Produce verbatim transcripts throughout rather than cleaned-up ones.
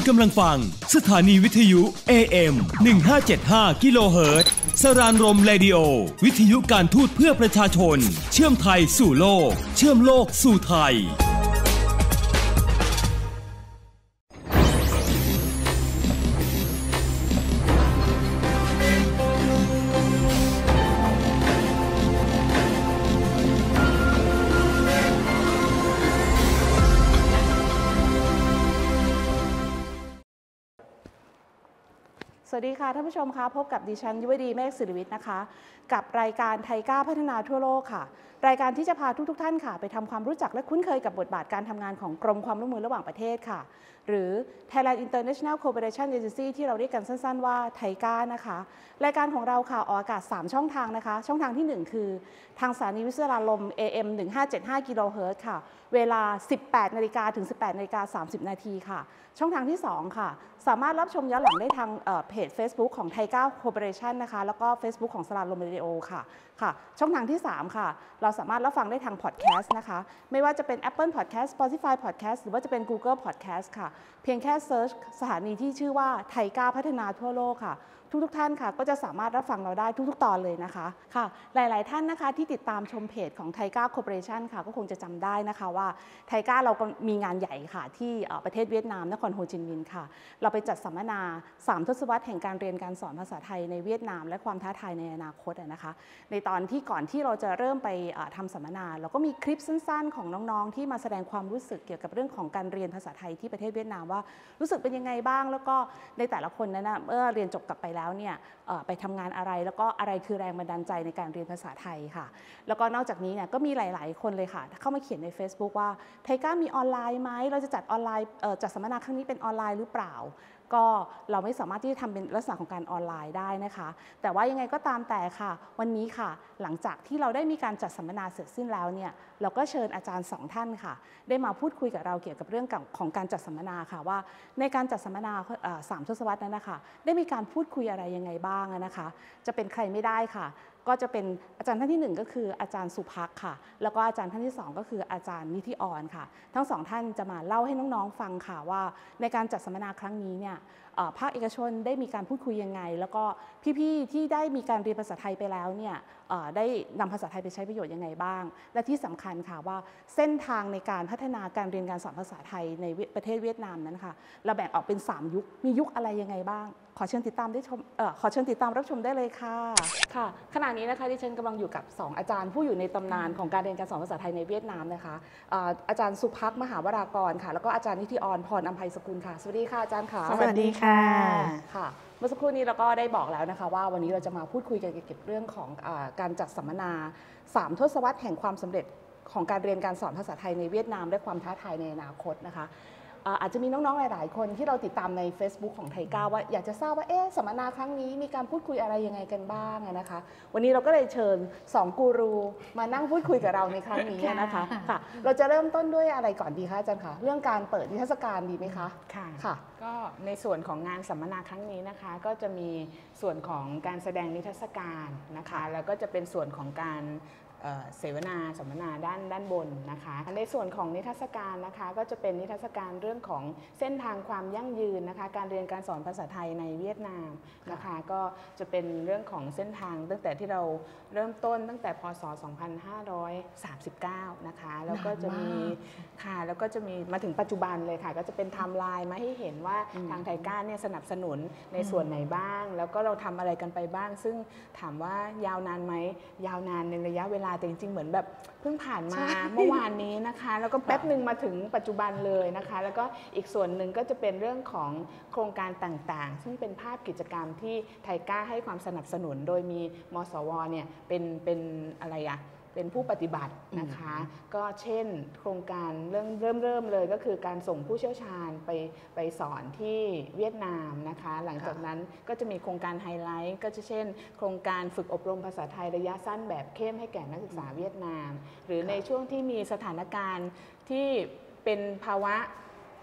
กำลังฟังสถานีวิทยุ เอ เอ็ม หนึ่งห้าเจ็ดห้า กิโลเฮิรตซ์สรานรมเรดิโอวิทยุการทูตเพื่อประชาชนเชื่อมไทยสู่โลกเชื่อมโลกสู่ไทยสวัสดีค่ะท่านผู้ชมคะพบกับดิฉันยุวดีเมฆศิริวิทย์นะคะกับรายการไทยก้าวพัฒนาทั่วโลกค่ะรายการที่จะพาทุกๆท่านค่ะไปทำความรู้จักและคุ้นเคยกับบทบาทการทำงานของกรมความร่วมมือระหว่างประเทศค่ะหรือ Thailand International Cooperation Agency ที่เราเรียกกันสั้นๆว่าไทยก้านะคะรายการของเราค่ะออกอากาศสามช่องทางนะคะช่องทางที่หนึ่งคือทางสถานีวิทยุลม เอ เอ็ม หนึ่งห้าเจ็ดห้า กิโลเฮิรตซ์ค่ะเวลา สิบแปดนาฬิกา ถึง สิบแปดนาฬิกาสามสิบนาทีค่ะช่องทางที่สองค่ะสามารถรับชมย้อนหลังได้ทางเพจ Facebook ของไทยก้าวโคร์ปอเรชั่นนะคะแล้วก็ Facebook ของสรานรมเรดิโอค่ะค่ะช่องทางที่สามค่ะเราสามารถรับฟังได้ทางพอดแคสต์นะคะไม่ว่าจะเป็น Apple Podcast Spotify Podcast หรือว่าจะเป็น Google Podcast ค่ะเพียงแค่เซิร์ชสถานีที่ชื่อว่าไทยก้าวพัฒนาทั่วโลกค่ะทุกๆท่านค่ะก็จะสามารถรับฟังเราได้ทุกๆตอนเลยนะคะค่ะหลายๆท่านนะคะที่ติดตามชมเพจของไทยก้าวโคร์ปอเรชั่นค่ะก็คงจะจำได้นะคะว่าไทยก้าวเราก็มีงานใหญ่ค่ะที่ประเทศเวียดนามนครโฮจิมินห์ค่ะเราไปจัดสัมมนาสามทศวรรษแห่งการเรียนการสอนภาษาไทยในเวียดนามและความท้าทายในอนาคตนะคะในตอนที่ก่อนที่เราจะเริ่มไปทำสัมมนาเราก็มีคลิปสั้นๆของน้องๆที่มาแสดงความรู้สึกเกี่ยวกับเรื่องของการเรียนภาษาไทยที่ประเทศเวียดนามว่ารู้สึกเป็นยังไงบ้างแล้วก็ในแต่ละคนนั้นนะเมื่อเรียนจบกลับไปแล้วเนี่ยไปทำงานอะไรแล้วก็อะไรคือแรงบันดาลใจในการเรียนภาษาไทยค่ะแล้วก็นอกจากนี้เนี่ยก็มีหลายๆคนเลยค่ะเข้ามาเขียนใน Facebook ว่าไทยก้ามีออนไลน์ไหมเราจะจัดออนไลน์จัดสัมมนาครั้งนี้เป็นออนไลน์หรือเปล่าก็เราไม่สามารถที่จะทำเป็นลักษณะของการออนไลน์ได้นะคะแต่ว่ายังไงก็ตามแต่ค่ะวันนี้ค่ะหลังจากที่เราได้มีการจัดสัมมนาเสร็จสิ้นแล้วเนี่ยเราก็เชิญอาจารย์สองท่านค่ะได้มาพูดคุยกับเราเกี่ยวกับเรื่องของการจัดสัมมนาค่ะว่าในการจัดสัมมนาสามทศวรรษนั้นนะคะได้มีการพูดคุยอะไรยังไงบ้างนะคะจะเป็นใครไม่ได้ค่ะก็จะเป็นอาจารย์ท่านที่หนึ่งก็คืออาจารย์สุภักค่ะแล้วก็อาจารย์ท่านที่สองก็คืออาจารย์นิธิอรค่ะทั้งสองท่านจะมาเล่าให้น้องๆฟังค่ะว่าในการจัดสัมมนาครั้งนี้เนี่ยภาคเอกชนได้มีการพูดคุยยังไงแล้วก็พี่ๆที่ได้มีการเรียนภาษาไทยไปแล้วเนี่ยได้นำภาษาไทยไปใช้ประโยชน์ยังไงบ้างและที่สำคัญค่ะว่าเส้นทางในการพัฒนาการเรียนการสอนภาษาไทยในประเทศเวียดนามนั้นค่ะเราแบ่งออกเป็นสามยุคมียุคอะไรยังไงบ้างขอเชิญติดตามได้ชมเอ่อขอเชิญติดตามรับชมได้เลยค่ะค่ะขณะนี้นะคะดิฉันกำลังอยู่กับสองอาจารย์ผู้อยู่ในตำนานของการเรียนการสอนภาษาไทยในเวียดนามนะคะอาจารย์สุภักมหาวรากรค่ะแล้วก็อาจารย์นิธิอรพรอำไพสกุลค่ะสวัสดีค่ะอาจารย์ค่ะสวัสดีค่ะค่ะเมื่อสักครู่นี้เราก็ได้บอกแล้วนะคะว่าวันนี้เราจะมาพูดคุยกันเกี่ยวกับเรื่องของการจัดสัมมนาสามทศวรรษแห่งความสำเร็จของการเรียนการสอนภาษาไทยในเวียดนามและความท้าทายในอนาคตนะคะอาจจะมีน้องๆหลายๆคนที่เราติดตามใน Facebook ของไทยก้าวว่าอยากจะทราบว่าเอ๊ะสัมมนาครั้งนี้มีการพูดคุยอะไรยังไงกันบ้างนะคะวันนี้เราก็เลยเชิญสองกูรูมานั่งพูดคุยกับเราในครั้งนี้นะคะค่ะเราจะเริ่มต้นด้วยอะไรก่อนดีคะอาจารย์คะเรื่องการเปิดนิทรรศการดีไหมคะค่ะค่ะก็ในส่วนของงานสัมมนาครั้งนี้นะคะก็จะมีส่วนของการแสดงนิทรรศการนะคะแล้วก็จะเป็นส่วนของการเสวนาสัมมนาด้านด้านบนนะคะในส่วนของนิทรรศการนะคะก็จะเป็นนิทรรศการเรื่องของเส้นทางความยั่งยืนนะคะการเรียนการสอนภาษาไทยในเวียดนามนะคะก็จะเป็นเรื่องของเส้นทางตั้งแต่ที่เราเริ่มต้นตั้งแต่พ.ศ. สองพันห้าร้อยสามสิบเก้านะคะแล้วก็จะมีค่ะแล้วก็จะมีมาถึงปัจจุบันเลยค่ะก็จะเป็นไทม์ไลน์มาให้เห็นว่าทางไทยก้าเนี่ยสนับสนุนในส่วนไหนบ้างแล้วก็เราทำอะไรกันไปบ้างซึ่งถามว่ายาวนานไหมยาวนานในระยะเวลาแต่จริงๆเหมือนแบบเพิ่งผ่านมาเมื่อวานนี้นะคะแล้วก็แป๊บหนึ่งมาถึงปัจจุบันเลยนะคะแล้วก็อีกส่วนหนึ่งก็จะเป็นเรื่องของโครงการต่างๆซึ่งเป็นภาพกิจกรรมที่ไทยก้าให้ความสนับสนุนโดยมีมสวเนี่ยเป็นเป็นอะไรอะเป็นผู้ปฏิบัตินะคะก็เช่นโครงการเริ่มเริ่มเริ่มเลยก็คือการส่งผู้เชี่ยวชาญไปไปสอนที่เวียดนามนะคะหลังจากนั้นก็จะมีโครงการไฮไลท์ก็จะเช่นโครงการฝึกอบรมภาษาไทยระยะสั้นแบบเข้มให้แก่นักศึกษาเวียดนามหรือในช่วงที่มีสถานการณ์ที่เป็นภาวะ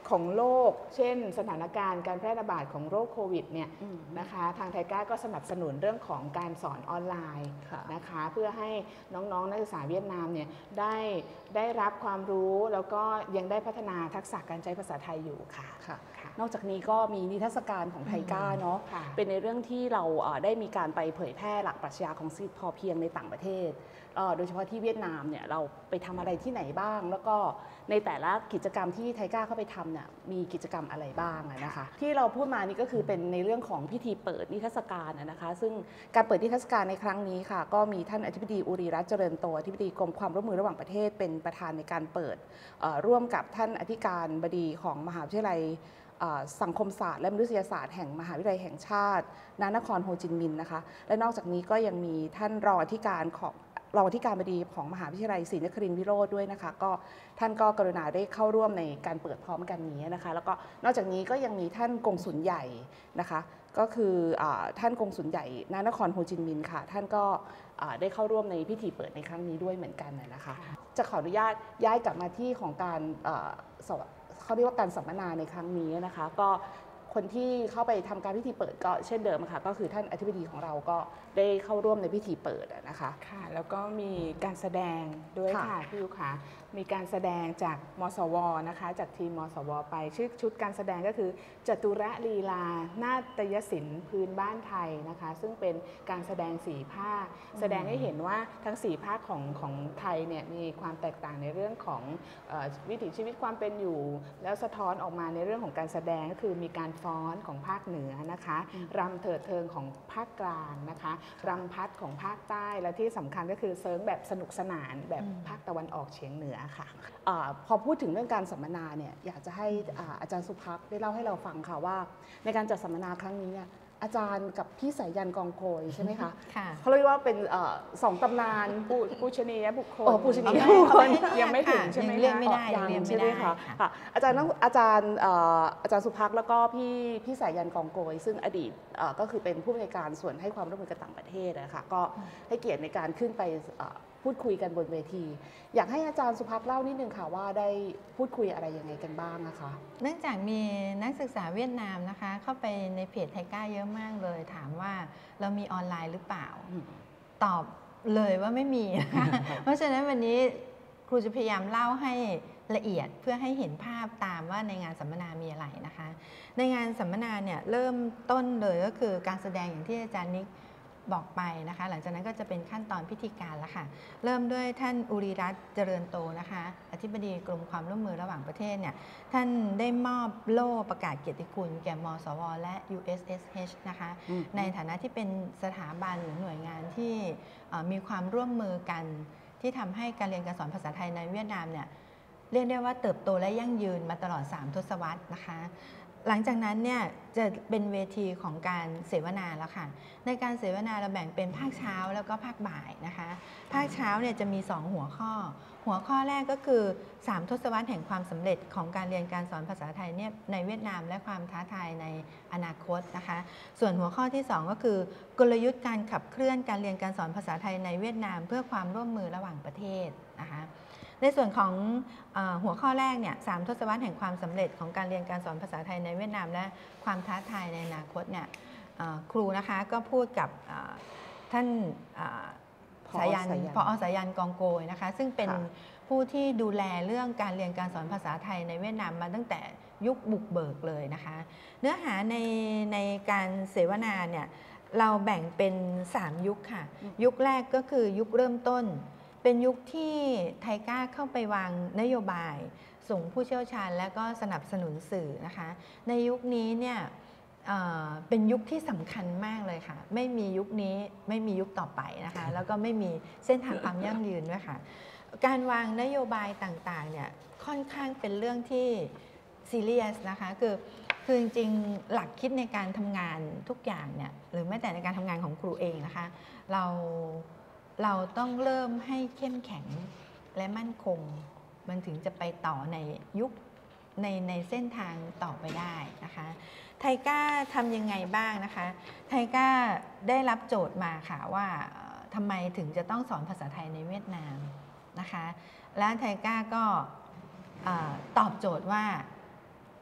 ของโลกเช่นสถานการณ์การแพร่ระบาดของโรคโควิดเนี่ยนะคะทางไทก้าก็สนับสนุนเรื่องของการสอนออนไลน์นะคะเพื่อให้น้องๆนักศึกษาเวียดนามเนี่ยได้ได้รับความรู้แล้วก็ยังได้พัฒนาทักษะการใช้ภาษาไทยอยู่ค่ะค่ะนอกจากนี้ก็มีนิทรรศการของไทก้าเนาะเป็นในเรื่องที่เราได้มีการไปเผยแพร่หลักปรัชญาของเศรษฐกิจพอเพียงในต่างประเทศโดยเฉพาะที่เวียดนามเนี่ยเราไปทำอะไรที่ไหนบ้างแล้วก็ในแต่ละกิจกรรมที่ไทก้าเข้าไปทำเนี่ยมีกิจกรรมอะไรบ้างนะคะที่เราพูดมานี่ก็คือเป็นในเรื่องของพิธีเปิดนิทรรศการนะคะซึ่งการเปิดนิทรรศการในครั้งนี้ค่ะก็มีท่านอธิบดีอุริรัตน์เจริญโตอธิบดีกรมความร่วมมือระหว่างประเทศเป็นประธานในการเปิดร่วมกับท่านอธิการบดีของมหาวิทยาลัยสังคมศาสตร์และมนุษยศาสตร์แห่งมหาวิทยาลัยแห่งชาติณนครโฮจิมินห์นะคะและนอกจากนี้ก็ยังมีท่านรองอธิการของรองอธิการบดีของมหาวิทยาลัยศรีนครินทร์วิโรจน์ด้วยนะคะก็ท่านก็กรุณาได้เข้าร่วมในการเปิดพร้อมกันนี้นะคะแล้วก็นอกจากนี้ก็ยังมีท่านกงสุลใหญ่นะคะก็คือท่านกงสุลใหญ่ณนครโฮจิมินห์ค่ะท่านก็ได้เข้าร่วมในพิธีเปิดในครั้งนี้ด้วยเหมือนกันนะคะจะขออนุญาตย้ายกลับมาที่ของการเขาเรียกว่าการสัมมนาในครั้งนี้นะคะก็คนที่เข้าไปทำการพิธีเปิดก็เช่นเดิมค่ะก็คือท่านอธิบดีของเราก็ได้เข้าร่วมในพิธีเปิดนะคะค่ะแล้วก็มีการแสดงด้วยค่ะพี่ยุค่ะมีการแสดงจากมสวนะคะจากทีมมสวไปชื่อชุดการแสดงก็คือจตุรลีลานาฏยศิลป์พื้นบ้านไทยนะคะซึ่งเป็นการแสดงสี่ภาคแสดงให้เห็นว่าทั้งสี่ภาคของของไทยเนี่ยมีความแตกต่างในเรื่องของวิถีชีวิตความเป็นอยู่แล้วสะท้อนออกมาในเรื่องของการแสดงก็คือมีการฟ้อนของภาคเหนือนะคะรำเถิดเทิงของภาคกลางนะคะรำพัดของภาคใต้และที่สำคัญก็คือเซิร์งแบบสนุกสนานแบบภาคตะวันออกเฉียงเหนือค่ะอพอพูดถึงเรื่องการสัมมนาเนี่ยอยากจะให้อาอาจารย์สุภักได้เล่าให้เราฟังค่ะว่าในการจัดสัมมนาครั้งนี้เนี่ยอาจารย์กับพี่สายันกองโกยใช่ไหมคะค่ะเขาเรียกว่าเป็นสองตำนานปูชนียบุคคลปูชนียบุคคลยังไม่ถึงใช่ไหมเรียกไม่ได้ยังใช่ไหมคะค่ะอาจารย์อาจารย์อาจารย์สุภักแล้วก็พี่พี่สายันกองโกยซึ่งอดีตก็คือเป็นผู้อำนวยการส่วนให้ความร่วมมือกับต่างประเทศนะคะก็ให้เกียรติในการขึ้นไปพูดคุยกันบนเวทีอยากให้อาจารย์สุภักเล่านิดนึงค่ะว่าได้พูดคุยอะไรยังไงกันบ้างนะคะเนื่องจากมีนักศึกษาเวียดนามนะคะเข้าไปในเพจไทก้าเยอะมากเลยถามว่าเรามีออนไลน์หรือเปล่าตอบเลยว่าไม่มีนะคะเพราะฉะนั้นวันนี้ครูจะพยายามเล่าให้ละเอียดเพื่อให้เห็นภาพตามว่าในงานสัมมนามีอะไรนะคะในงานสัมมนาเนี่ยเริ่มต้นเลยก็คือการแสดงอย่างที่อาจารย์นิกบอกไปนะคะหลังจากนั้นก็จะเป็นขั้นตอนพิธีการแล้วค่ะเริ่มด้วยท่านอุริรัตน์เจริญโตนะคะอธิบดีกรมความร่วมมือระหว่างประเทศเนี่ยท่านได้มอบโล่ประกาศเกียรติคุณแก่มสวและ ยู เอส เอส เอช นะคะในฐานะที่เป็นสถาบันหรือหน่วยงานที่มีความร่วมมือกันที่ทำให้การเรียนการสอนภาษาไทยในเวียดนามเนี่ยเรียกได้ว่าเติบโตและยั่งยืนมาตลอดสามทศวรรษนะคะหลังจากนั้นเนี่ยจะเป็นเวทีของการเสวนาแล้วค่ะในการเสวนาเราแบ่งเป็นภาคเช้าแล้วก็ภาคบ่ายนะคะภาคเช้าเนี่ยจะมีสองหัวข้อหัวข้อแรกก็คือสามทศวรรษแห่งความสำเร็จของการเรียนการสอนภาษาไทยเนี่ยในเวียดนามและความท้าทายในอนาคตนะคะส่วนหัวข้อที่สองก็คือกลยุทธ์การขับเคลื่อนการเรียนการสอนภาษาไทยในเวียดนามเพื่อความร่วมมือระหว่างประเทศนะคะในส่วนของหัวข้อแรกเนี่ยสามทศวรรษแห่งความสำเร็จของการเรียนการสอนภาษาไทยในเวียดนามและความท้าทายในอนาคตเนี่ยครูนะคะก็พูดกับท่านสายันผอ.สายันกองโกยนะคะซึ่งเป็นผู้ที่ดูแลเรื่องการเรียนการสอนภาษาไทยในเวียดนามมาตั้งแต่ยุคบุกเบิกเลยนะคะเนื้อหาในในการเสวนาเนี่ยเราแบ่งเป็นสามยุคค่ะยุคแรกก็คือยุคเริ่มต้นเป็นยุคที่ไทก้าเข้าไปวางนโยบายส่งผู้เชี่ยวชาญและก็สนับสนุนสื่อนะคะในยุคนี้เนี่ยเป็นยุคที่สำคัญมากเลยค่ะไม่มียุคนี้ไม่มียุคต่อไปนะคะแล้วก็ไม่มีเส้นทางความยั่งยืนด้วยค่ะการวางนโยบายต่างๆเนี่ยค่อนข้างเป็นเรื่องที่ซีเรียสนะคะคือคือจริงๆหลักคิดในการทำงานทุกอย่างเนี่ยหรือแม้แต่ในการทำงานของครูเองนะคะเราเราต้องเริ่มให้เข้มแข็งและมั่นคงมันถึงจะไปต่อในยุคในในเส้นทางต่อไปได้นะคะไทก้าทำยังไงบ้างนะคะไทก้าได้รับโจทย์มาค่ะว่าทำไมถึงจะต้องสอนภาษาไทยในเวียดนามนะคะและไทก้าก็ตอบโจทย์ว่า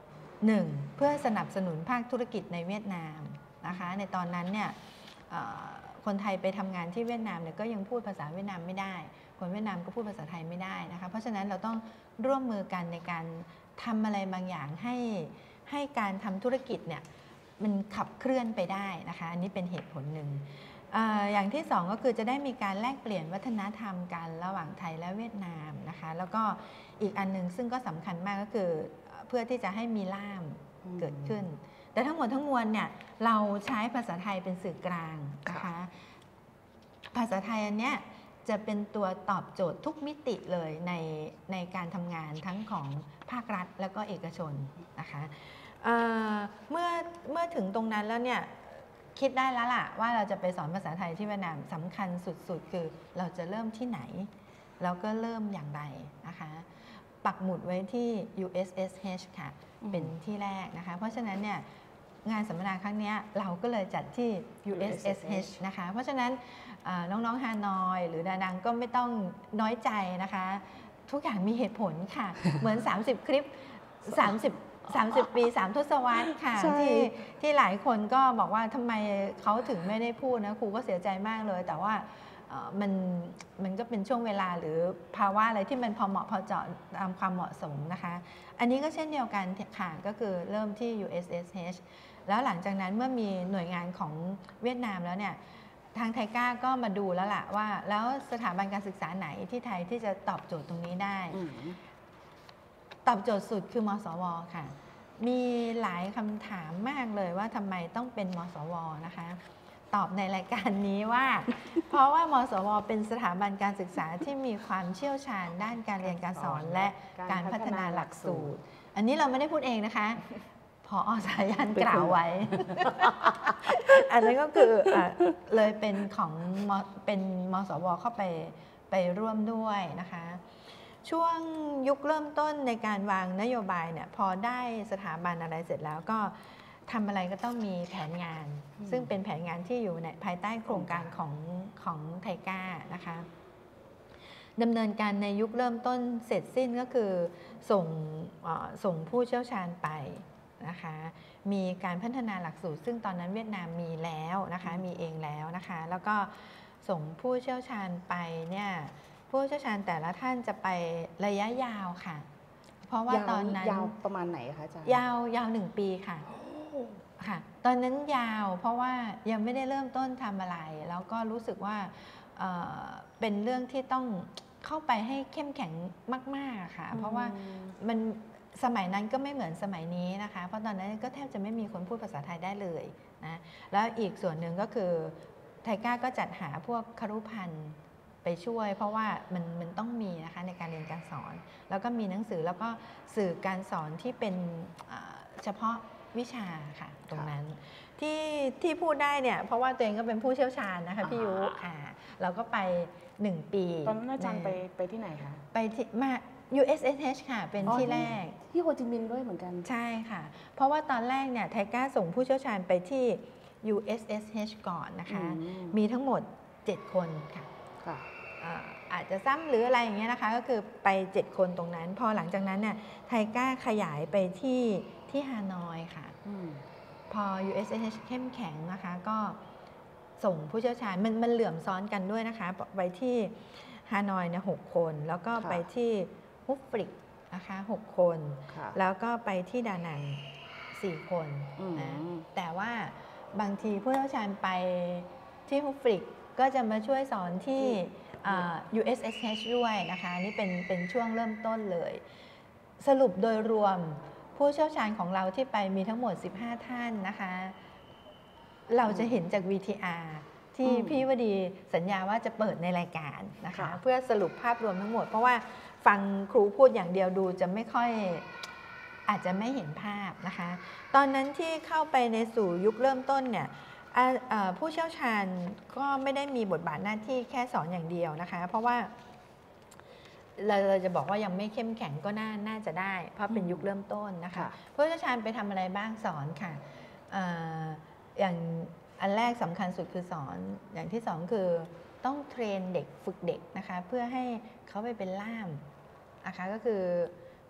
หนึ่งเพื่อสนับสนุนภาคธุรกิจในเวียดนามนะคะในตอนนั้นเนี่ยคนไทยไปทำงานที่เวียดนามเนี่ยก็ยังพูดภาษาเวียดนามไม่ได้คนเวียดนามก็พูดภาษาไทยไม่ได้นะคะเพราะฉะนั้นเราต้องร่วมมือกันในการทำอะไรบางอย่างให้ให้การทำธุรกิจเนี่ยมันขับเคลื่อนไปได้นะคะอันนี้เป็นเหตุผลหนึ่ง อ, อย่างที่สองก็คือจะได้มีการแลกเปลี่ยนวัฒนธรรมกันระหว่างไทยและเวียดนามนะคะแล้วก็อีกอันนึงซึ่งก็สำคัญมากก็คือเพื่อที่จะให้มีล่ามเกิดขึ้นแต่ทั้งหมดทั้งมวลเนี่ยเราใช้ภาษาไทยเป็นสื่อกลางนะคะภาษาไทยอันเนี้ยจะเป็นตัวตอบโจทย์ทุกมิติเลยในในการทำงานทั้งของภาครัฐแล้วก็เอกชนนะคะเ, เมื่อเมื่อถึงตรงนั้นแล้วเนี่ยคิดได้แล้วล่ะว่าเราจะไปสอนภาษาไทยที่เวียดนามสำคัญสุดๆคือเราจะเริ่มที่ไหนแล้วก็เริ่มอย่างไรนะคะปักหมุดไว้ที่ ยู เอส เอส เอช ค่ะเป็นที่แรกนะคะเพราะฉะนั้นเนี่ยงานสัมมนาครั้งนี้เราก็เลยจัดที่ ยู เอส เอส เอช นะคะเพราะฉะนั้นน้องๆฮานอยหรือดานังก็ไม่ต้องน้อยใจนะคะทุกอย่างมีเหตุผลค่ะ เหมือนสามสิบคลิปสามสิบ สามสิบปีสามทศวรรษค่ะที่ที่หลายคนก็บอกว่าทำไมเขาถึงไม่ได้พูดนะครูก็เสียใจมากเลยแต่ว่ามันมันก็เป็นช่วงเวลาหรือภาวะอะไรที่มันพอเหมาะพอเจาะตามความเหมาะสมนะคะอันนี้ก็เช่นเดียวกันค่ะก็คือเริ่มที่ ยู เอส เอส เอช แล้วหลังจากนั้นเมื่อมีหน่วยงานของเวียดนามแล้วเนี่ยทางไทก้าก็มาดูแล้วล่ะว่าแล้วสถาบันการศึกษาไหนที่ไทยที่จะตอบโจทย์ตรงนี้ได้ตอบโจทย์สุดคือมสว.ค่ะมีหลายคำถามมากเลยว่าทำไมต้องเป็นมสว.นะคะตอบในรายการนี้ว่า เพราะว่ามสว.เป็นสถาบันการศึกษาที่มีความเชี่ยวชาญด้านการเรียนการสอนและการพัฒนาหลักสูตรอันนี้เราไม่ได้พูดเองนะคะผอ.สายันกล่าวไว้ อันนั้นก็คือเลยเป็นของเป็นมสว.เข้าไปไปร่วมด้วยนะคะช่วงยุคเริ่มต้นในการวางนโยบายเนี่ยพอได้สถาบันอะไรเสร็จแล้วก็ทำอะไรก็ต้องมีแผนงานซึ่งเป็นแผนงานที่อยู่ในภายใต้โครงการของของไทก้านะคะดำเนินการในยุคเริ่มต้นเสร็จสิ้นก็คือส่งส่งผู้เชี่ยวชาญไปนะคะมีการพัฒนาหลักสูตรซึ่งตอนนั้นเวียดนามมีแล้วนะคะมีเองแล้วนะคะแล้วก็ส่งผู้เชี่ยวชาญไปเนี่ยผู้เชี่ยวชาญแต่ละท่านจะไประยะยาวค่ะเพราะว่าตอนนั้นยาวประมาณไหนคะอาจารย์ยาวยาวหนึ่งปีค่ะค่ะตอนนั้นยาวเพราะว่ายังไม่ได้เริ่มต้นทำอะไรแล้วก็รู้สึกว่า เอ่อ เป็นเรื่องที่ต้องเข้าไปให้เข้มแข็งมากๆค่ะเพราะว่ามันสมัยนั้นก็ไม่เหมือนสมัยนี้นะคะเพราะตอนนั้นก็แทบจะไม่มีคนพูดภาษาไทยได้เลยนะแล้วอีกส่วนหนึ่งก็คือไทก้าก็จัดหาพวกครุพันธ์ไปช่วยเพราะว่ามันมันต้องมีนะคะในการเรียนการสอนแล้วก็มีหนังสือแล้วก็สื่อการสอนที่เป็นเฉพาะวิชาค่ะตรงนั้นที่ที่พูดได้เนี่ยเพราะว่าตัวเองก็เป็นผู้เชี่ยวชาญนะคะพี่ยุอ่าเราก็ไปหนึ่งปีตอนนั้นอาจารย์ไปไปที่ไหนคะไปที่มา ยู เอส เอส เอช ค่ะเป็นที่แรกที่โฮจิมินห์ด้วยเหมือนกันใช่ค่ะเพราะว่าตอนแรกเนี่ยไทก้าส่งผู้เชี่ยวชาญไปที่ ยู เอส เอส เอช ก่อนนะคะมีทั้งหมดเจ็ดคนค่ะอาจจะซ้ำหรืออะไรอย่างเงี้ยนะคะก็คือไปเจ็ดคนตรงนั้นพอหลังจากนั้นเนี่ยไทก้าขยายไปที่ที่ฮานอยค่ะพอ ยู เอส เอช เข้มแข็งนะคะก็ส่งผู้เชี่ยวชาญมันมันเหลื่อมซ้อนกันด้วยนะคะไปที่ฮานอยเนี่ยหกคนแล้วก็ไปที่ฮุฟฟริกนะคะหกคนแล้วก็ไปที่ดานังสี่คนนะแต่ว่าบางทีผู้เชี่ยวชาญไปที่ฮุฟฟริกก็จะมาช่วยสอนที่ ยู เอส เอส เอช ด้วยนะคะนี่เป็นเป็นช่วงเริ่มต้นเลยสรุปโดยรวมผู้เชี่ยวชาญของเราที่ไปมีทั้งหมดสิบห้าท่านนะคะเราจะเห็นจาก วี ที อาร์ ที่พี่วดีสัญญาว่าจะเปิดในรายการนะคะเพื่อสรุปภาพรวมทั้งหมดเพราะว่าฟังครูพูดอย่างเดียวดูจะไม่ค่อยอาจจะไม่เห็นภาพนะคะตอนนั้นที่เข้าไปในสู่ยุคเริ่มต้นเนี่ยผู้เชี่ยวชาญก็ไม่ได้มีบทบาทหน้าที่แค่สอนอย่างเดียวนะคะเพราะว่าเราเราจะบอกว่ายังไม่เข้มแข็งก็น่าน่าจะได้เพราะเป็นยุคเริ่มต้นนะคะผู้เชี่ยวชาญไปทำอะไรบ้างสอนค่ะอย่างอันแรกสำคัญสุดคือสอนอย่างที่สองคือต้องเทรนเด็กฝึกเด็กนะคะเพื่อให้เขาไปเป็นล่ามนะคะก็คือ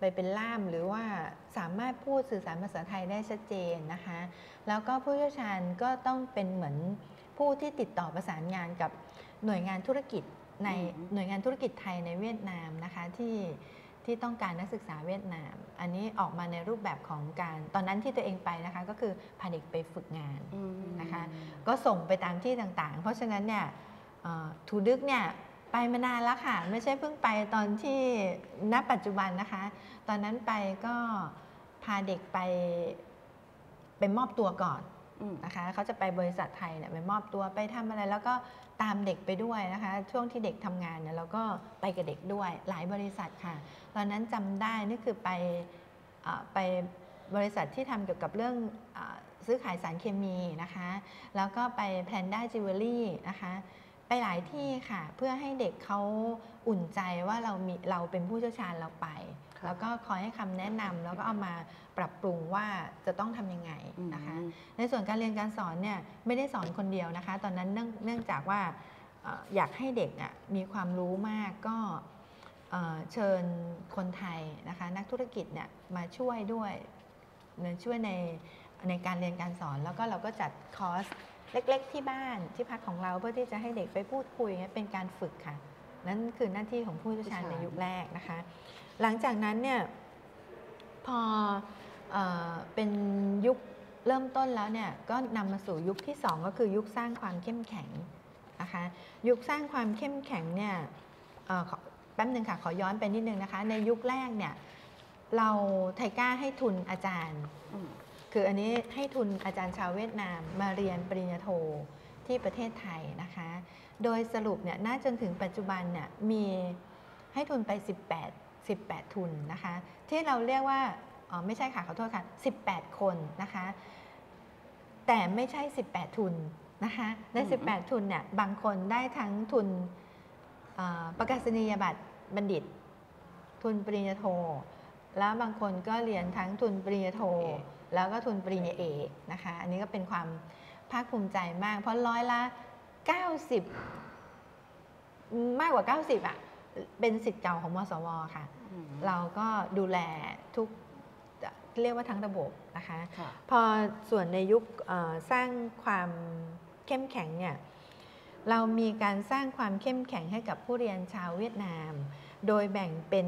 ไปเป็นล่ามหรือว่าสามารถพูดสื่อสารภาษาไทยได้ชัดเจนนะคะแล้วก็ผู้เชี่ยวชาญก็ต้องเป็นเหมือนผู้ที่ติดต่อประสานงานกับหน่วยงานธุรกิจในหน่วยงานธุรกิจไทยในเวียดนามนะคะที่ที่ต้องการนักศึกษาเวียดนามอันนี้ออกมาในรูปแบบของการตอนนั้นที่ตัวเองไปนะคะก็คือพาเด็กไปฝึกงานนะคะก็ส่งไปตามที่ต่างๆเพราะฉะนั้นเนี่ยทูดึกเนี่ยไปมานานแล้วค่ะไม่ใช่เพิ่งไปตอนที่ณปัจจุบันนะคะตอนนั้นไปก็พาเด็กไปไปมอบตัวก่อนนะคะเขาจะไปบริษัทไทยเนี่ยไปมอบตัวไปทำอะไรแล้วก็ตามเด็กไปด้วยนะคะช่วงที่เด็กทำงานเนี่ยเราก็ไปกับเด็กด้วยหลายบริษัทค่ะตอนนั้นจำได้นี่คือไปไปบริษัทที่ทำเกี่ยวกับเรื่องซื้อขายสารเคมีนะคะแล้วก็ไปแพลนด้าจิวเวลรี่นะคะไปหลายที่ค่ะเพื่อให้เด็กเขาอุ่นใจว่าเรามีเราเป็นผู้เชี่ยวชาญเราไปแล้วก็คอยให้คำแนะนำแล้วก็เอามาปรับปรุงว่าจะต้องทำยังไงนะคะในส่วนการเรียนการสอนเนี่ยไม่ได้สอนคนเดียวนะคะตอนนั้นเนื่องเนื่องจากว่าอยากให้เด็กมีความรู้มากก็เชิญคนไทยนะคะนักธุรกิจเนี่ยมาช่วยด้วยช่วยในในการเรียนการสอนแล้วก็เราก็จัดคอร์สเล็กๆที่บ้านที่พักของเราเพื่อที่จะให้เด็กไปพูดคุยเป็นการฝึกค่ะนั่นคือหน้าที่ของผู้เชี่ยวชาญในยุคแรกนะคะหลังจากนั้นเนี่ยพอเอ่อเป็นยุคเริ่มต้นแล้วเนี่ยก็นำมาสู่ยุคที่สองก็คือยุคสร้างความเข้มแข็งนะคะยุคสร้างความเข้มแข็งเนี่ยแป๊บนึงค่ะขอย้อนไปนิดนึงนะคะในยุคแรกเนี่ยเราไทก้าให้ทุนอาจารย์คืออันนี้ให้ทุนอาจารย์ชาวเวียดนามมาเรียนปริญญาโทที่ประเทศไทยนะคะโดยสรุปเนี่ยน่าจนถึงปัจจุบันเนี่ยมีให้ทุนไปสิบแปด สิบแปดทุนนะคะที่เราเรียกว่าอ๋อไม่ใช่ค่ะขอโทษค่ะสิบแปดคนนะคะแต่ไม่ใช่สิบแปดทุนนะคะในสิบแปดทุนเนี่ยบางคนได้ทั้งทุนประกาศนียบัตรบัณฑิตทุนปริญญาโทแล้วบางคนก็เรียนทั้งทุนปริญญาโทแล้วก็ทุนปริญญาเอกนะคะอันนี้ก็เป็นความภาคภูมิใจมากเพราะร้อยละเก้าสิบมากกว่าเก้าสิบอ่ะเป็นศิษย์เก่าของมสวค่ะเราก็ดูแลทุกเรียกว่าทั้งระบบนะคะพอส่วนในยุคสร้างความเข้มแข็งเนี่ยเรามีการสร้างความเข้มแข็งให้กับผู้เรียนชาวเวียดนามโดยแบ่งเป็น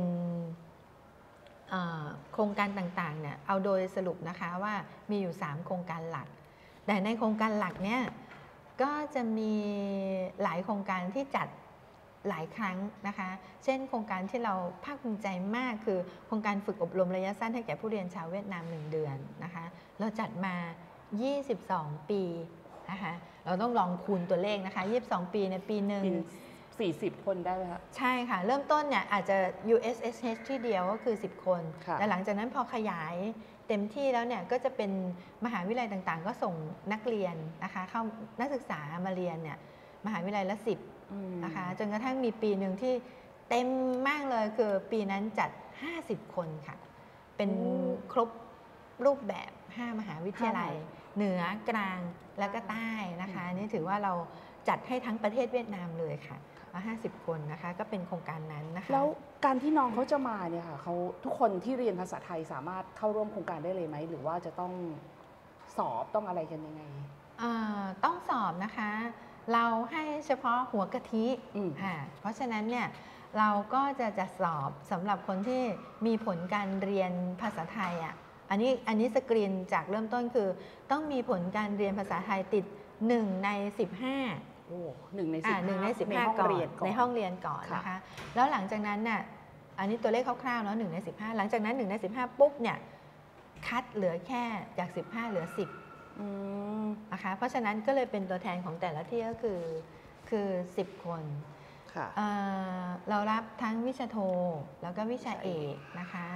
โครงการต่างๆเนี่ยเอาโดยสรุปนะคะว่ามีอยู่สามโครงการหลักแต่ในโครงการหลักเนี่ยก็จะมีหลายโครงการที่จัดหลายครั้งนะคะเช่นโครงการที่เราภาคภูมิใจมากคือโครงการฝึกอบรมระยะสั้นให้แก่ผู้เรียนชาวเวียดนามหนึ่งเดือนนะคะเราจัดมายี่สิบสองปีนะคะเราต้องลองคูณตัวเลขนะคะยี่สิบสองปีในปีหนึ่งสี่สิบคนได้ไหมคะใช่ค่ะเริ่มต้นเนี่ยอาจจะ ยู เอส เอส เอช ที่เดียวก็คือสิบคนแต่หลังจากนั้นพอขยายเต็มที่แล้วเนี่ยก็จะเป็นมหาวิทยาลัยต่างๆก็ส่งนักเรียนนะคะเข้านักศึกษามาเรียนเนี่ยมหาวิทยาลัยละสิบนะคะจนกระทั่งมีปีหนึ่งที่เต็มมากเลยคือปีนั้นจัดห้าสิบคนค่ะเป็นครบรูปแบบห้ามหาวิทยาลัยเหนือกลางแล้วก็ใต้นะคะนี่ถือว่าเราจัดให้ทั้งประเทศเวียดนามเลยค่ะห้าสิบคนนะคะก็เป็นโครงการนั้นนะคะแล้วการที่น้องเขาจะมาเนี่ยค่ะเขาทุกคนที่เรียนภาษาไทยสามารถเข้าร่วมโครงการได้เลยไหมหรือว่าจะต้องสอบต้องอะไรกันยังไงต้องสอบนะคะเราให้เฉพาะหัวกะทิค่ะเพราะฉะนั้นเนี่ยเราก็จะจัดสอบสำหรับคนที่มีผลการเรียนภาษาไทยอ่ะอันนี้อันนี้สกรีนจากเริ่มต้นคือต้องมีผลการเรียนภาษาไทยติดหนึ่งในสิบห้าโอ้หนึ่งในสิบห้าหนึ่งในสิบห้าก่อนในห้องเรียนก่อนนะคะแล้วหลังจากนั้นน่ะอันนี้ตัวเลขคร่าวๆเนาะหนึ่งในสิบห้าหลังจากนั้นหนึ่งในสิบห้าปุ๊บเนี่ยคัดเหลือแค่จากสิบห้าเหลือสิบนะคะเพราะฉะนั้นก็เลยเป็นตัวแทนของแต่ละที่ก็คือคือสิบคนเรารับทั้งวิชาโทแล้วก็วิชาเอกนะคะ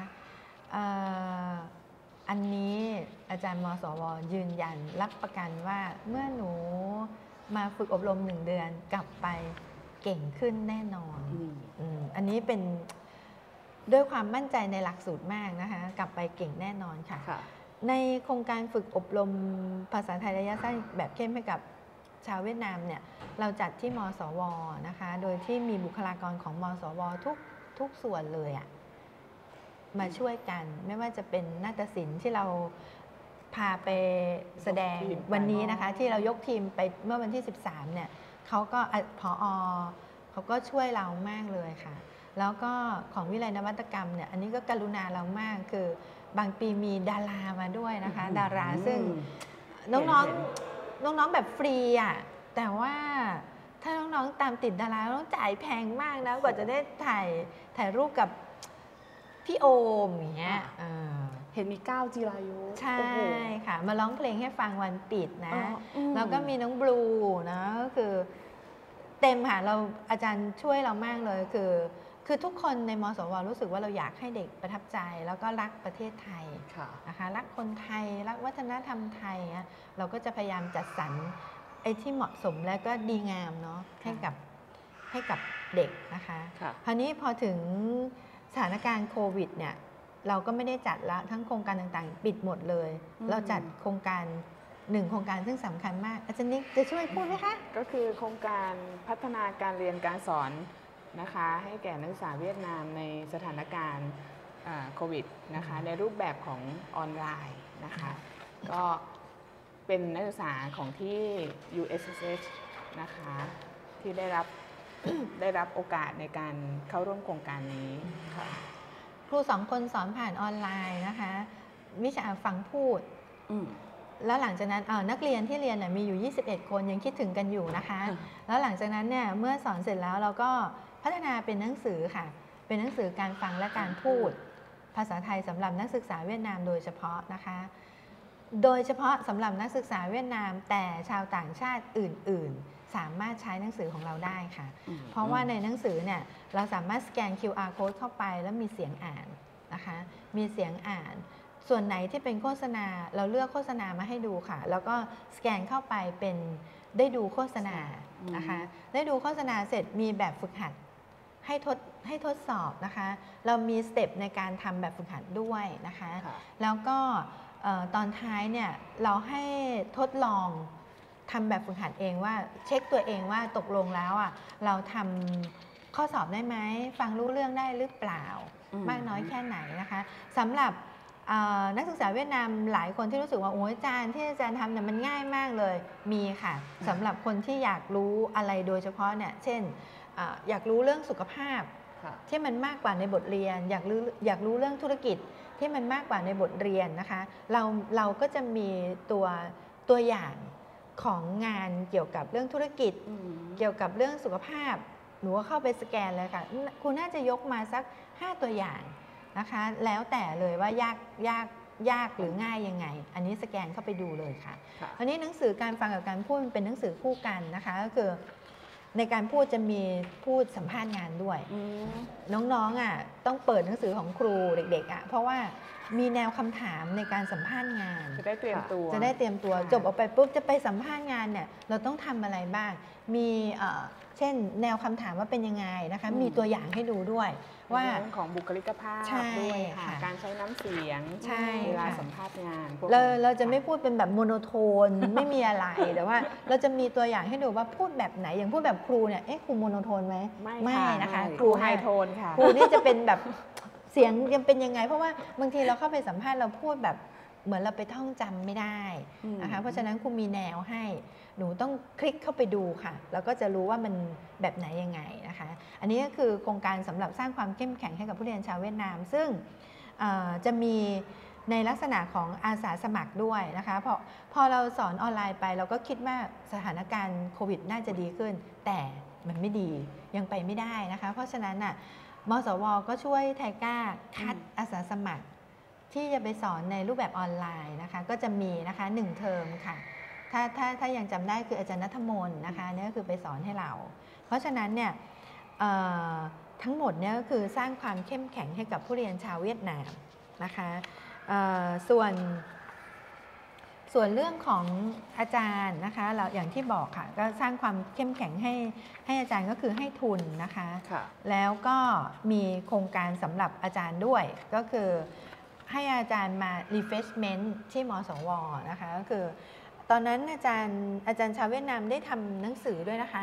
อันนี้อาจารย์มสวยืนยันรับประกันว่าเมื่อหนูมาฝึกอบรมหนึ่งเดือนกลับไปเก่งขึ้นแน่นอนอันนี้เป็นด้วยความมั่นใจในหลักสูตรมากนะคะกลับไปเก่งแน่นอนค่ะในโครงการฝึกอบรมภาษาไทยระยะสั้นแบบเข้มให้กับชาวเวียดนามเนี่ยเราจัดที่มสวนะคะโดยที่มีบุคลากรของมสวทุกทุกส่วนเลยอะมาช่วยกัน ไม่ว่าจะเป็นนาฏศิลป์ที่เราพาไปแสดงวันนี้นะคะที่เรายกทีมไปเมื่อวันที่สิบสามเนี่ยเขาก็ผอ.เขาก็ช่วยเรามากเลยค่ะแล้วก็ของวิไลนวัตกรรมเนี่ยอันนี้ก็กรุณาเรามากคือบางปีมีดารามาด้วยนะคะดาราซึ่งน้องๆน้องๆแบบฟรีอ่ะแต่ว่าถ้าน้องๆตามติดดาราต้องจ่ายแพงมากนะกว่าจะได้ถ่ายถ่ายรูปกับพี่โอมอย่างเงี้ยเห็นมีก้าวจิรายุใช่ค่ะมาร้องเพลงให้ฟังวันปิดนะแล้วก็มีน้องบลูนะก็คือเต็มค่ะเราอาจารย์ช่วยเรามากเลยคือคือทุกคนในมสว.รู้สึกว่าเราอยากให้เด็กประทับใจแล้วก็รักประเทศไทยนะคะรักคนไทยรักวัฒนธรรมไทยเราก็จะพยายามจัดสรรไอ้ที่เหมาะสมและก็ดีงามเนาะให้กับให้กับเด็กนะคะคราวนี้พอถึงสถานการณ์โควิดเนี่ยเราก็ไม่ได้จัดละทั้งโครงการต่างๆปิดหมดเลยเราจัดโครงการหนึ่งโครงการซึ่งสำคัญมากอาจารย์นิกจะช่วยพูดไหมคะก็คือโครงการพัฒนาการเรียนการสอนนะคะให้แก่นักศึกษาเวียดนามในสถานการณ์โควิดนะคะในรูปแบบของออนไลน์นะคะก็เป็นนักศึกษาของที่ ยู เอส เอส เอช นะคะที่ได้รับ ได้รับโอกาสในการเข้าร่วมโครงการนี้ค่ะครูสองคนสอนผ่านออนไลน์นะคะวิชาฟังพูดแล้วหลังจากนั้นนักเรียนที่เรียนมีอยู่ยี่สิบเอ็ดคนยังคิดถึงกันอยู่นะคะแล้วหลังจากนั้นเนี่ยเมื่อสอนเสร็จแล้วเราก็พัฒนาเป็นหนังสือค่ะเป็นหนังสือการฟังและการพูดภาษาไทยสำหรับนักศึกษาเวียดนามโดยเฉพาะนะคะโดยเฉพาะสำหรับนักศึกษาเวียดนามแต่ชาวต่างชาติอื่นๆสามารถใช้หนังสือของเราได้ค่ะเพราะว่าในหนังสือเนี่ยเราสามารถสแกน คิว อาร์ code เข้าไปแล้วมีเสียงอ่านนะคะมีเสียงอ่านส่วนไหนที่เป็นโฆษณาเราเลือกโฆษณามาให้ดูค่ะแล้วก็สแกนเข้าไปเป็นได้ดูโฆษณานะคะได้ดูโฆษณาเสร็จมีแบบฝึกหัดให้ทดให้ทดสอบนะคะเรามีสเต็ปในการทำแบบฝึกหัดด้วยนะคะแล้วก็ตอนท้ายเนี่ยเราให้ทดลองทำแบบฝึกหัดเองว่าเช็คตัวเองว่าตกลงแล้วอ่ะเราทำข้อสอบได้ไหมฟังรู้เรื่องได้หรือเปล่ามากน้อยแค่ไหนนะคะสำหรับนักศึกษาเวียดนามหลายคนที่รู้สึกว่าโอ้ยอาจารย์ที่อาจารย์ทำเนี่ยมันง่ายมากเลยมีค่ะสำหรับคนที่อยากรู้อะไรโดยเฉพาะเนี่ยเช่นอยากรู้เรื่องสุขภาพที่มันมากกว่าในบทเรียนอยากรู้อยากรู้เรื่องธุรกิจที่มันมากกว่าในบทเรียนนะคะเราเราก็จะมีตัวตัวอย่างของงานเกี่ยวกับเรื่องธุรกิจเกี่ยวกับเรื่องสุขภาพหนูก็เข้าไปสแกนเลยค่ะคุณน่าจะยกมาสักห้าตัวอย่างนะคะแล้วแต่เลยว่ายากยากยากหรือง่ายยังไงอันนี้สแกนเข้าไปดูเลยค่ะอันนี้หนังสือการฟังกับการพูดมันเป็นหนังสือคู่กันนะคะก็คือในการพูดจะมีพูดสัมภาษณ์งานด้วยน้องๆอ่ะต้องเปิดหนังสือของครูเด็กๆอ่ะเพราะว่ามีแนวคำถามในการสัมภาษณ์งานจะได้เตรียมตัวจะได้เตรียมตัวจบออกไปปุ๊บจะไปสัมภาษณ์งานเนี่ยเราต้องทำอะไรบ้างมีเช่นแนวคำถามว่าเป็นยังไงนะคะมีตัวอย่างให้ดูด้วยว่าเรื่องของบุคลิกภาพด้วยค่ะการใช้น้ำเสียงเวลาสัมภาษณ์งานเราเราจะไม่พูดเป็นแบบโมโนโทนไม่มีอะไรแต่ว่าเราจะมีตัวอย่างให้ดูว่าพูดแบบไหนอย่างพูดแบบครูเนี่ยเอ๊ะครูโมโนโทนไหมไม่นะคะครูไฮโทนค่ะครูนี่จะเป็นแบบเสียงยังเป็นยังไงเพราะว่าบางทีเราเข้าไปสัมภาษณ์เราพูดแบบเหมือนเราไปท่องจำไม่ได้นะคะเพราะฉะนั้นครูมีแนวให้หนูต้องคลิกเข้าไปดูค่ะแล้วก็จะรู้ว่ามันแบบไหนยังไงนะคะอันนี้ก็คือโครงการสำหรับสร้างความเข้มแข็งให้กับผู้เรียนชาวเวียดนามซึ่งจะมีในลักษณะของอาสาสมัครด้วยนะคะพอพอเราสอนออนไลน์ไปเราก็คิดว่าสถานการณ์โควิดน่าจะดีขึ้นแต่มันไม่ดียังไปไม่ได้นะคะเพราะฉะนั้นน่ะมสว.ก็ช่วยไทก้าคัดอาสาสมัครที่จะไปสอนในรูปแบบออนไลน์นะคะก็จะมีนะคะหนึ่งเทอมค่ะถ้าถ้าถ้ายังจำได้คืออาจารย์ณัฐมนนะคะนี่ก็คือไปสอนให้เราเพราะฉะนั้นเนี่ยทั้งหมดเนี่ยก็คือสร้างความเข้มแข็งให้กับผู้เรียนชาวเวียดนามนะคะส่วนส่วนเรื่องของอาจารย์นะคะเราอย่างที่บอกค่ะก็สร้างความเข้มแข็งให้ให้อาจารย์ก็คือให้ทุนนะคะแล้วก็มีโครงการสำหรับอาจารย์ด้วยก็คือให้อาจารย์มา refreshment ที่มสว.นะคะก็คือตอนนั้นอาจารย์อาจารย์ชาวเวียดนามได้ทำหนังสือด้วยนะคะ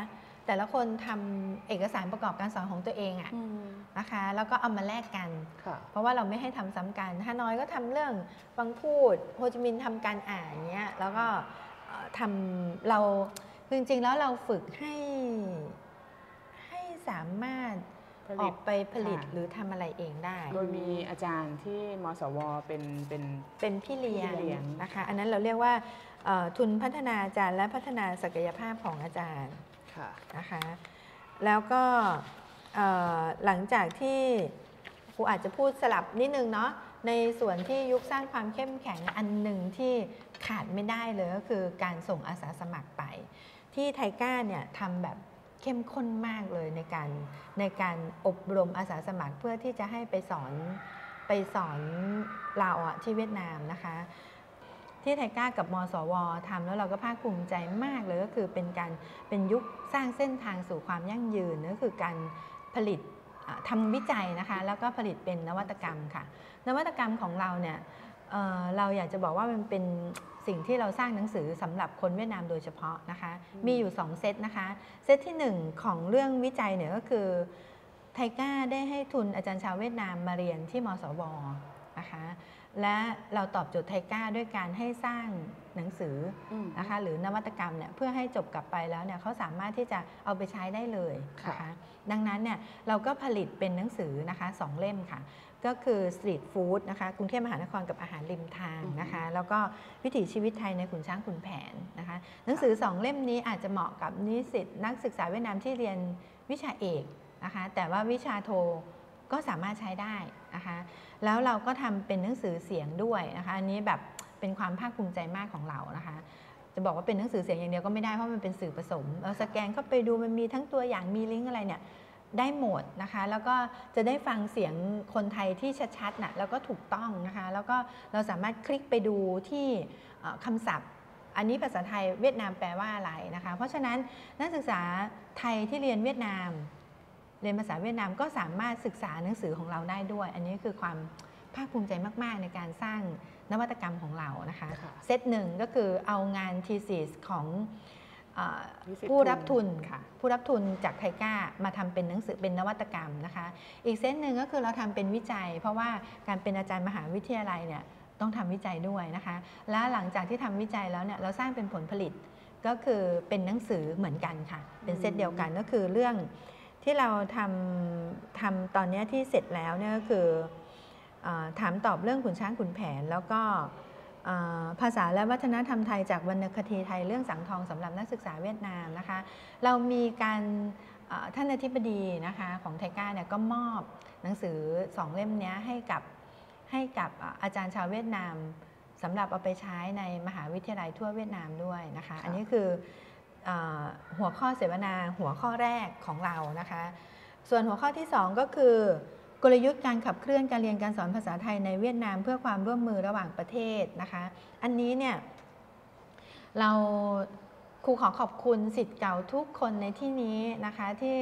แต่ละคนทำเอกสารประกอบการสอนของตัวเองอะนะคะแล้วก็เอามาแลกกันเพราะว่าเราไม่ให้ทำซ้ำกันฮานอยก็ทำเรื่องฟังพูดโฮจิมินห์ทำการอ่านเนี้ยแล้วก็ทำเราจริงๆแล้วเราฝึกให้ให้สามารถออกไปผลิตหรือทำอะไรเองได้โดยมีอาจารย์ที่มสวเป็นเป็นเป็นพี่เลี้ยงนะคะอันนั้นเราเรียกว่าทุนพัฒนาอาจารย์และพัฒนาศักยภาพของอาจารย์นะคะแล้วก็หลังจากที่ครูอาจจะพูดสลับนิดนึงเนาะในส่วนที่ยุคสร้างความเข้มแข็งอันหนึ่งที่ขาดไม่ได้เลยก็คือการส่งอาสาสมัครไปที่ไทก้าเนี่ยทำแบบเข้มข้นมากเลยในการในการอบรมอาสาสมัครเพื่อที่จะให้ไปสอนไปสอนเราอะที่เวียดนามนะคะที่ไทก้ากับมสวทำแล้วเราก็ภาคภูมิใจมากเลยก็คือเป็นการเป็นยุคสร้างเส้นทางสู่ความยั่งยืนก็คือการผลิตทำวิจัยนะคะแล้วก็ผลิตเป็นนวัตกรรมค่ะนวัตกรรมของเราเนี่ยเอ่อเราอยากจะบอกว่ามันเป็นสิ่งที่เราสร้างหนังสือสำหรับคนเวียดนามโดยเฉพาะนะคะมีอยู่สองเซตนะคะเซตที่หนึ่งของเรื่องวิจัยเนี่ยก็คือไทก้าได้ให้ทุนอาจารย์ชาวเวียดนามมาเรียนที่มสวนะคะและเราตอบโจทย์ไทก้าด้วยการให้สร้างหนังสือนะคะหรือนวัตกรรมเนี่ยเพื่อให้จบกลับไปแล้วเนี่ยเขาสามารถที่จะเอาไปใช้ได้เลยนะคะดังนั้นเนี่ยเราก็ผลิตเป็นหนังสือนะคะสองเล่มค่ะก็คือสตรีทฟู้ดนะคะกรุงเทพมหานครกับอาหารริมทางนะคะแล้วก็วิถีชีวิตไทยในขุนช้างขุนแผนนะคะหนังสือสองเล่มนี้อาจจะเหมาะกับนิสิตนักศึกษาเวียดนามที่เรียนวิชาเอกนะคะแต่ว่าวิชาโทก็สามารถใช้ได้นะคะแล้วเราก็ทำเป็นหนังสือเสียงด้วยนะคะอันนี้แบบเป็นความภาคภูมิใจมากของเรานะคะจะบอกว่าเป็นหนังสือเสียงอย่างเดียวก็ไม่ได้เพราะมันเป็นสื่อผสมเราสแกนเข้าไปดูมันมีทั้งตัวอย่างมีลิงก์อะไรเนี่ยได้หมดนะคะแล้วก็จะได้ฟังเสียงคนไทยที่ชัดๆนะแล้วก็ถูกต้องนะคะแล้วก็เราสามารถคลิกไปดูที่คำศัพท์อันนี้ภาษาไทยเวียดนามแปลว่าอะไรนะคะเพราะฉะนั้นนักศึกษาไทยที่เรียนเวียดนามเรียนภาษาเวียดนามก็สามารถศึกษาหนังสือของเราได้ด้วยอันนี้คือความภาคภูมิใจมากๆในการสร้างนวัตกรรมของเรานะคะเซตหนึ่งก็คือเอางาน ที ซี เอส ของผู้รับทุนผู้รับทุนจากไทก้ามาทำเป็นหนังสือเป็นนวัตกรรมนะคะอีกเซตหนึ่งก็คือเราทำเป็นวิจัยเพราะว่าการเป็นอาจารย์มหาวิทยาลัยเนี่ยต้องทำวิจัยด้วยนะคะและหลังจากที่ทำวิจัยแล้วเนี่ยเราสร้างเป็นผลผลิตก็คือเป็นหนังสือเหมือนกันค่ะเป็นเซตเดียวกันก็คือเรื่องที่เราทำทำตอนนี้ที่เสร็จแล้วเนี่ยก็คือถามตอบเรื่องขุนช้างขุนแผนแล้วก็ภาษาและวัฒนธรรมไทยจากวรรณคดีไทยเรื่องสังทองสำหรับนักศึกษาเวียดนามนะคะเรามีการท่านอธิบดีนะคะของไทก้าเนี่ยก็มอบหนังสือสองเล่มนี้ให้กับให้กับอาจารย์ชาวเวียดนามสำหรับเอาไปใช้ในมหาวิทยาลัยทั่วเวียดนามด้วยนะคะอันนี้คือหัวข้อเสวนาหัวข้อแรกของเรานะคะส่วนหัวข้อที่สองก็คือกลยุทธ์การขับเคลื่อนการเรียนการสอนภาษาไทยในเวียดนามเพื่อความร่วมมือระหว่างประเทศนะคะอันนี้เนี่ยเราครูขอขอบคุณศิษย์เก่าทุกคนในที่นี้นะคะที่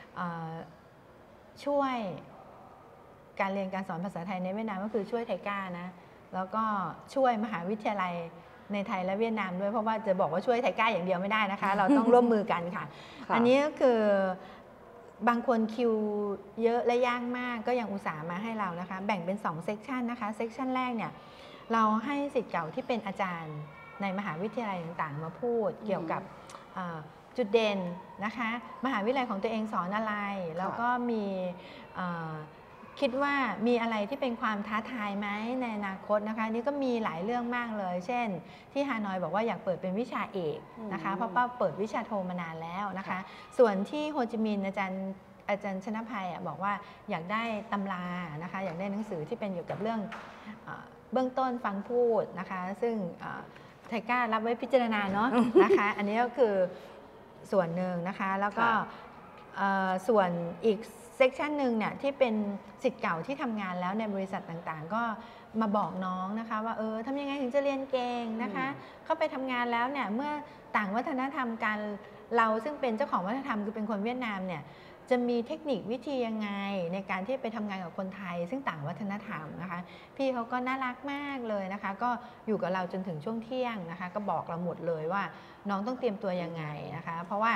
ช่วยการเรียนการสอนภาษาไทยในเวียดนามก็คือช่วยไทก้านะแล้วก็ช่วยมหาวิทยาลัยในไทยและเวียดนามด้วยเพราะว่าจะบอกว่าช่วยไทก้าอย่างเดียวไม่ได้นะคะเราต้องร่วมมือกันค่ะ อันนี้ก็คือบางคนคิวเยอะและยากมากก็ยังอุตส่าห์มาให้เรานะคะแบ่งเป็นสองเซกชันนะคะเซกชันแรกเนี่ยเราให้ศิษย์เก่าที่เป็นอาจารย์ในมหาวิทยาลัยต่างๆมาพูดเกี่ยวกับจุดเด่นนะคะมหาวิทยาลัยของตัวเองสอนอะไรแล้วก็มีคิดว่ามีอะไรที่เป็นความท้าทายไหมในอนาคตนะคะนี่ก็มีหลายเรื่องมากเลยเช่นที่ฮานอยบอกว่าอยากเปิดเป็นวิชาเอกนะคะเพราะป้าเปิดวิชาโทมานานแล้วนะคะส่วนที่โฮจิมินห์อาจารย์อาจารย์ชนะภัยบอกว่าอยากได้ตำรานะคะอยากได้หนังสือที่เป็นเกี่ยวกับเรื่องเบื้องต้นฟังพูดนะคะซึ่งไทก้ารับไว้พิจารณาเนาะนะคะอันนี้ก็คือส่วนหนึ่งนะคะแล้วก็ส่วนอีกเซกชันหนึ่งเนี่ยที่เป็นศิษย์เก่าที่ทำงานแล้วในบริษัทต่างๆก็มาบอกน้องนะคะว่าเออทำยังไงถึงจะเรียนเก่งนะคะเข้าไปทำงานแล้วเนี่ยเมื่อต่างวัฒนธรรมกันเราซึ่งเป็นเจ้าของวัฒนธรรมคือเป็นคนเวียดนามเนี่ยจะมีเทคนิควิธียังไงในการที่ไปทำงานกับคนไทยซึ่งต่างวัฒนธรรมนะคะพี่เขาก็น่ารักมากเลยนะคะก็อยู่กับเราจนถึงช่วงเที่ยงนะคะก็บอกเราหมดเลยว่าน้องต้องเตรียมตัวยังไงนะคะเพราะว่า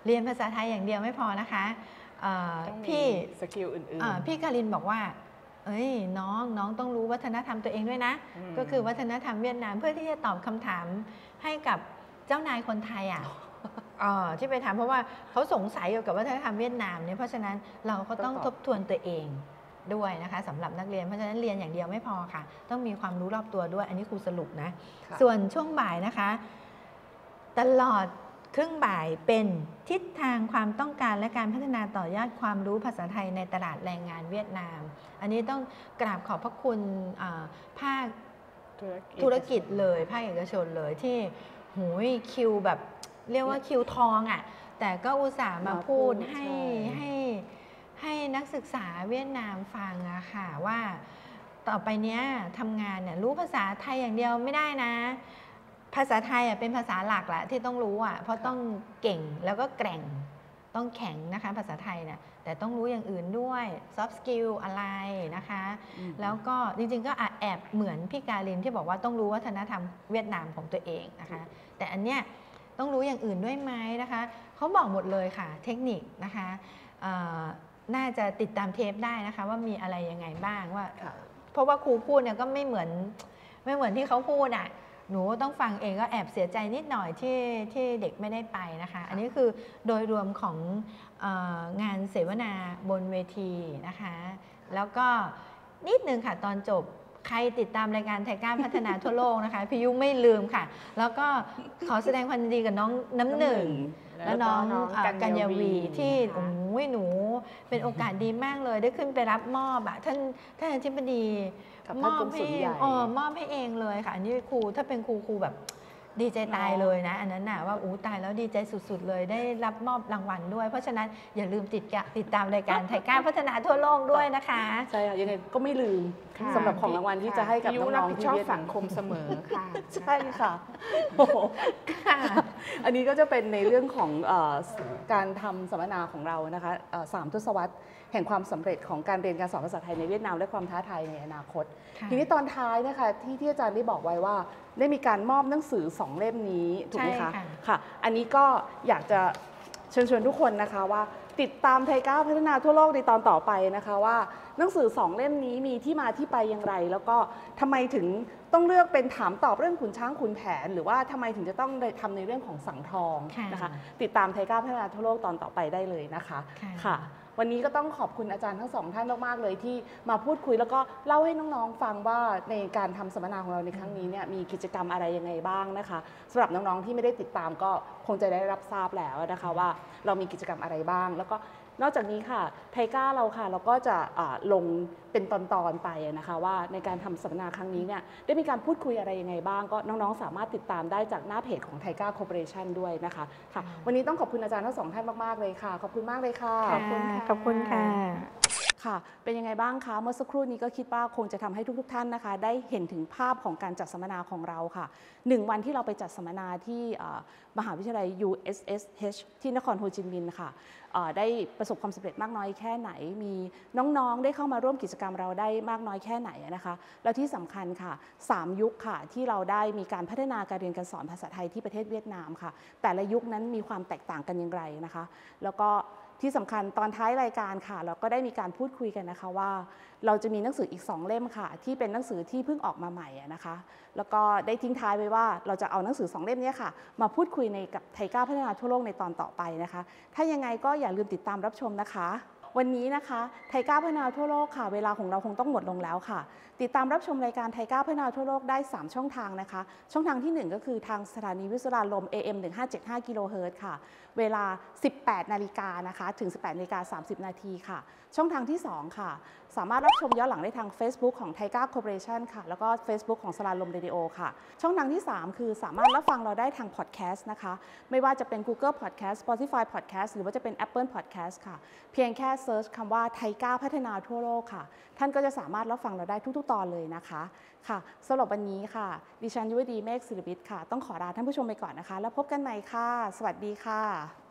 เรียนภาษาไทยอย่างเดียวไม่พอนะคะพี่สกิลอื่นๆพี่การินบอกว่าเอ้ยน้องน้องต้องรู้วัฒนธรรมตัวเองด้วยนะก็คือวัฒนธรรมเวียดนามเพื่อที่จะตอบคำถามให้กับเจ้านายคนไทยอ่ะที่ไปถามเพราะว่าเขาสงสัยเกี่ยวกับวัฒนธรรมเวียดนามเนี่ยเพราะฉะนั้นเราก็ต้องทบทวนตัวเองด้วยนะคะสำหรับนักเรียนเพราะฉะนั้นเรียนอย่างเดียวไม่พอค่ะต้องมีความรู้รอบตัวด้วยอันนี้ครูสรุปนะส่วนช่วงบ่ายนะคะตลอดครึ่งบ่ายเป็นทิศทางความต้องการและการพัฒนาต่อยอดความรู้ภาษาไทยในตลาดแรงงานเวียดนามอันนี้ต้องกราบขอบพระคุณภาคธุรกิจเลยภาคเอกชนเลยที่หูยคิวแบบเรียกว่าคิวทองอ่ะแต่ก็อุตส่าห์มาพูดให้ให้ให้นักศึกษาเวียดนามฟังอะค่ะว่าต่อไปเนี้ยทำงานเนี่ยรู้ภาษาไทยอย่างเดียวไม่ได้นะภาษาไทยอ่ะเป็นภาษาหลักแหละที่ต้องรู้อ่ะเพราะต้องเก่งแล้วก็แกร่งต้องแข็งนะคะภาษาไทยเนี่ยแต่ต้องรู้อย่างอื่นด้วย soft skill อะไรนะคะแล้วก็จริงๆก็แอบเหมือนพี่การินที่บอกว่าต้องรู้วัฒนธรรมเวียดนามของตัวเองนะคะแต่อันเนี้ยต้องรู้อย่างอื่นด้วยไหมนะคะเขาบอกหมดเลยค่ะเทคนิคนะคะน่าจะติดตามเทปได้นะคะว่ามีอะไรยังไงบ้างว่าเพราะว่าครูพูดเนี่ยก็ไม่เหมือนไม่เหมือนที่เขาพูดอ่ะหนูต้องฟังเองก็แอบเสียใจนิดหน่อยที่ที่เด็กไม่ได้ไปนะคะอันนี้คือโดยรวมของเอ่องานเสวนาบนเวทีนะคะแล้วก็นิดนึงค่ะตอนจบใครติดตามรายการไทก้าพัฒนาทั่วโลกนะคะพี่ยุไม่ลืมค่ะแล้วก็ขอแสดงความยินดีกับน้องน้ำหนึ่งและน้องกัญญาวีที่โอ้ยหนูเป็นโอกาสดีมากเลยได้ขึ้นไปรับมอบอะท่านท่านอธิบดีมอบให้อ๋อมอบให้เองเลยค่ะอันนี้ครูถ้าเป็นครูครูแบบดีใจตายเลยนะอันนั้นน่ะว่าอู้ตายแล้วดีใจสุดๆเลยได้รับมอบรางวัลด้วยเพราะฉะนั้นอย่าลืมติดติดตามรายการไทก้าพัฒนาทั่วโลกด้วยนะคะใช่ค่ะยังไงก็ไม่ลืมสำหรับของรางวัลที่จะให้กับน้องๆที่เวียดนามสังคมเสมอค่ะใช่ค่ะโอ้โหอันนี้ก็จะเป็นในเรื่องของการทำสัมมนาของเรานะคะสามทศวรรษแห่งความสำเร็จของการเรียนการสอนภาษาไทยในเวียดนามและความท้าทายในอนาคตทีนี้ตอนท้ายนะคะที่ที่อาจารย์ได้บอกไว้ว่าได้มีการมอบหนังสือสองเล่มนี้ถูกไหมคะค่ะอันนี้ก็อยากจะเชิญชวนทุกคนนะคะว่าติดตามไทก้าพัฒนาทั่วโลกในตอนต่อไปนะคะว่าหนังสือสองเล่มนี้มีที่มาที่ไปอย่างไรแล้วก็ทำไมถึงต้องเลือกเป็นถามตอบเรื่องขุนช้างขุนแผนหรือว่าทำไมถึงจะต้องทำในเรื่องของสังทองนะคะติดตามไทก้าพัฒนาทั่วโลกตอนต่อไปได้เลยนะคะค่ะวันนี้ก็ต้องขอบคุณอาจารย์ทั้งสองท่านมากๆเลยที่มาพูดคุยแล้วก็เล่าให้น้องๆฟังว่าในการทำสัมมนาของเราในครั้งนี้เนี่ยมีกิจกรรมอะไรยังไงบ้างนะคะสำหรับน้องๆที่ไม่ได้ติดตามก็คงจะได้รับทราบแล้วนะคะว่าเรามีกิจกรรมอะไรบ้างแล้วก็นอกจากนี้ค่ะไทก้าเราค่ะเราก็จะลงเป็นตอนๆไปนะคะว่าในการทำสัมมนาครั้งนี้เนี่ยได้มีการพูดคุยอะไรยังไงบ้างก็น้องๆสามารถติดตามได้จากหน้าเพจของไทก้าคอร์ปอเรชั่นด้วยนะคะค่ะวันนี้ต้องขอบคุณอาจารย์ทั้งสองท่านมากๆเลยค่ะขอบคุณมากเลยค่ะขอบคุณค่ะขอบคุณค่ะค่ะเป็นยังไงบ้างคะเมื่อสักครู่นี้ก็คิดว่าคงจะทำให้ทุกๆท่านนะคะได้เห็นถึงภาพของการจัดสัมมนาของเราค่ะหนึ่งวันที่เราไปจัดสัมมนาที่มหาวิทยาลัย ยู เอส เอส เอช ที่นครโฮจิมินห์ค่ะได้ประสบความสำเร็จมากน้อยแค่ไหนมีน้องๆได้เข้ามาร่วมกิจกรรมเราได้มากน้อยแค่ไหนนะคะแล้วที่สำคัญค่ะสามยุคค่ะที่เราได้มีการพัฒนาการเรียนการสอนภาษาไทยที่ประเทศเวียดนามค่ะแต่ละยุคนั้นมีความแตกต่างกันอย่างไรนะคะแล้วก็ที่สำคัญตอนท้ายรายการค่ะเราก็ได้มีการพูดคุยกันนะคะว่าเราจะมีหนังสืออีกสองเล่มค่ะที่เป็นหนังสือที่เพิ่งออกมาใหม่นะคะแล้วก็ได้ทิ้งท้ายไว้ว่าเราจะเอาหนังสือสองเล่มนี้ค่ะมาพูดคุยในกับไทก้าพัฒนาทั่วโลกในตอนต่อไปนะคะถ้ายังไงก็อย่าลืมติดตามรับชมนะคะวันนี้นะคะไทก้าพัฒนาทั่วโลกค่ะเวลาของเราคงต้องหมดลงแล้วค่ะติดตามรับชมรายการไทก้าพัฒนาทั่วโลกได้สามช่องทางนะคะช่องทางที่หนึ่งก็คือทางสถานีวิทยุลม เอ เอ็ม หนึ่งห้าเจ็ดห้า กิโลเฮิรตซ์ค่ะเวลา สิบแปดนาฬิกานะคะถึง สิบแปดนาฬิกาสามสิบนาทีค่ะช่องทางที่สองค่ะสามารถรับชมย้อนหลังได้ทาง Facebook ของ Taiga Corporation ค่ะแล้วก็ Facebook ของสลาลมเรดิโอค่ะช่องทางที่สามคือสามารถรับฟังเราได้ทาง Podcast นะคะไม่ว่าจะเป็น Google Podcast Spotify Podcast หรือว่าจะเป็น Apple Podcast ค่ะเพียงแค่เซิร์ชคำว่า Taiga พัฒนาทั่วโลกค่ะท่านก็จะสามารถรับฟังเราได้ทุกๆตอนเลยนะคะค่ะสำหรับวันนี้ค่ะดิฉันยุวดีเมฆศิริวิทย์ค่ะต้องขอลาท่านผู้ชมไปก่อนนะคะแล้วพบกันใหม่ค่ะสวัสดีค่ะ